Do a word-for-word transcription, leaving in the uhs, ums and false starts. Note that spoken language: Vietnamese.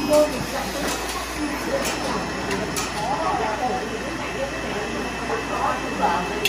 Hãy subscribe cho kênh Ghiền Mì Gõ để không bỏ lỡ những video hấp dẫn.